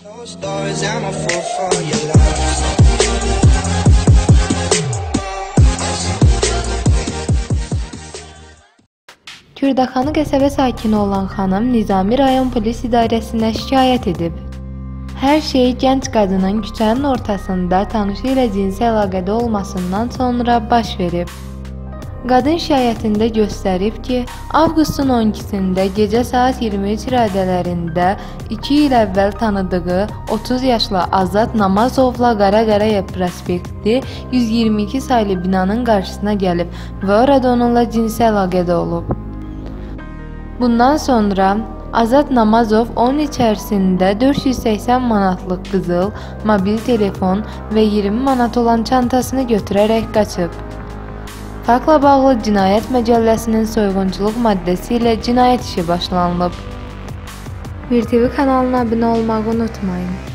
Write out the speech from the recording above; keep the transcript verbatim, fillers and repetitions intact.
Closed doors, I'm a fool for your love. Kürdəxanı qəsəbə sakini olan xanım Nizami rayon polis idarəsinə şikayət edib. Hər şey gənc qadının küçənin ortasında tanışı ilə cinsi əlaqədə olmasından sonra baş verib. Qadın şikayətində göstərib ki, avqustun on ikisində gecə saat iyirmi üç radələrində iki il əvvəl tanıdığı otuz yaşlı Azad Namazovla Qara-Qarayev prospekti yüz iyirmi iki saylı binanın qarşısına gəlib və orada onunla cinsi əlaqədə olub. Bundan sonra Azad Namazov onun içərisində dörd yüz səksən manatlıq qızıl, mobil telefon və iyirmi manat olan çantasını götürərək qaçıb. Faktla bağlı Cinayət Məcəlləsinin soyğunçuluq maddəsi ilə cinayət işi başlanılıb. Bir T V kanalına abunə olmağı unutmayın.